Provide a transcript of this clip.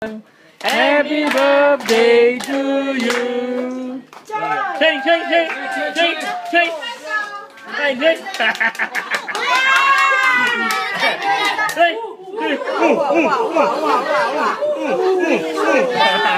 Happy birthday to you. Sing, sing, sing, sing, sing. Sing, sing. Sing.